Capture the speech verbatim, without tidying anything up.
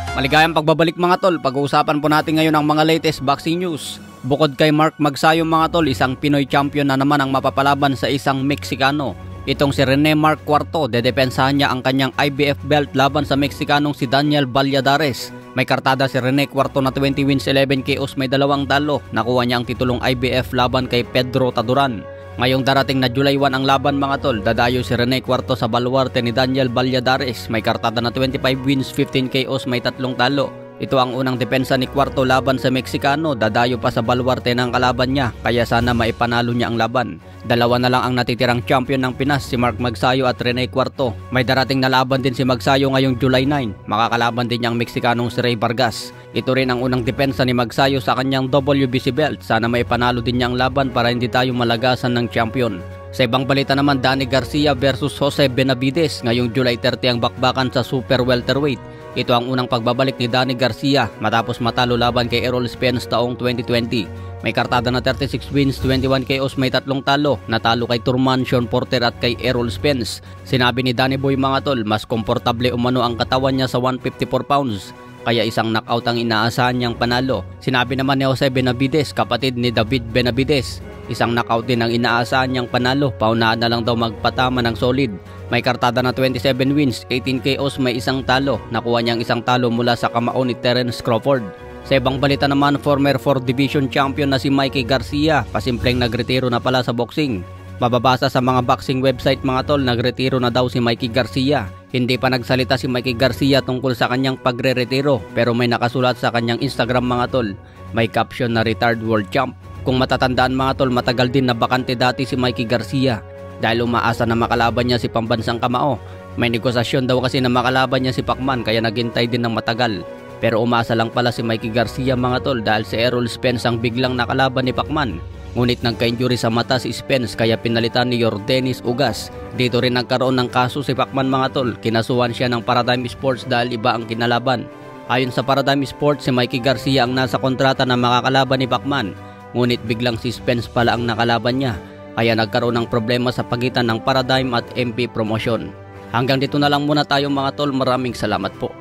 Maligayang pagbabalik mga tol, pag-uusapan po natin ngayon ang mga latest boxing news. Bukod kay Mark Magsayo mga tol, isang Pinoy champion na naman ang mapapalaban sa isang Meksikano. Itong si Rene Mark Cuarto, dedepensahan niya ang kanyang I B F belt laban sa Meksikanong si Daniel Valladares. May kartada si Rene Cuarto na twenty wins, eleven K Os, may dalawang talo. Nakuha niya ang titulong I B F laban kay Pedro Taduran. Ngayong darating na July one ang laban mga tol, dadayo si Rene Cuarto sa baluarte ni Daniel Valladares. May kartada na twenty-five wins, fifteen K Os, may tatlong talo. Ito ang unang depensa ni Cuarto laban sa Meksikano, dadayo pa sa baluarte ng kalaban niya, kaya sana maipanalo niya ang laban. Dalawa na lang ang natitirang champion ng Pinas, si Mark Magsayo at Rene Cuarto. May darating na laban din si Magsayo ngayong July nine, makakalaban din niya ang Meksikanong si Ray Vargas. Ito rin ang unang depensa ni Magsayo sa kanyang W B C belt, sana maipanalo din niya ang laban para hindi tayo malagasan ng champion. Sa ibang balita naman, Danny Garcia versus Jose Benavides, ngayong July thirty ang bakbakan sa super welterweight. Ito ang unang pagbabalik ni Danny Garcia matapos matalo laban kay Errol Spence taong twenty twenty. May kartada na thirty-six wins, twenty-one K Os, may tatlong talo. Natalo kay Turman, Sean Porter at kay Errol Spence. Sinabi ni Danny Boy mga tol, mas komportable umano ang katawan niya sa one fifty-four pounds. Kaya isang knockout ang inaasahan niyang panalo. Sinabi naman ni Jose Benavides, kapatid ni David Benavides, isang knockout din ang inaasahan niyang panalo. Paunahan na lang daw magpatama ng solid. May kartada na twenty-seven wins, eighteen K Os, may isang talo. Nakuha niyang isang talo mula sa kamao ni Terence Crawford. Sa ibang balita naman, former fourth Division champion na si Mikey Garcia, pasimpleng nagretiro na pala sa boxing. Mababasa sa mga boxing website mga tol, nagretiro na daw si Mikey Garcia. Hindi pa nagsalita si Mikey Garcia tungkol sa kanyang pagre-retiro, pero may nakasulat sa kanyang Instagram mga tol. May caption na retired world champ. Kung matatandaan mga tol, matagal din na bakante dati si Mikey Garcia dahil umaasa na makalaban niya si pambansang kamao. May negosasyon daw kasi na makalaban niya si Pacman, kaya naghintay din ng matagal. Pero umasa lang pala si Mikey Garcia mga tol dahil si Errol Spence ang biglang nakalaban ni Pacman. Ngunit nagka-injury sa mata si Spence kaya pinalitan ni Yordenis Ugas. Dito rin nagkaroon ng kaso si Pacman mga tol. Kinasuhan siya ng Paradigm Sports dahil iba ang kinalaban. Ayon sa Paradigm Sports, si Mikey Garcia ang nasa kontrata na makakalaban ni Pacman. Ngunit biglang si Spence pala ang nakalaban niya. Kaya nagkaroon ng problema sa pagitan ng Paradigm at M P Promotion. Hanggang dito na lang muna tayo mga tol. Maraming salamat po.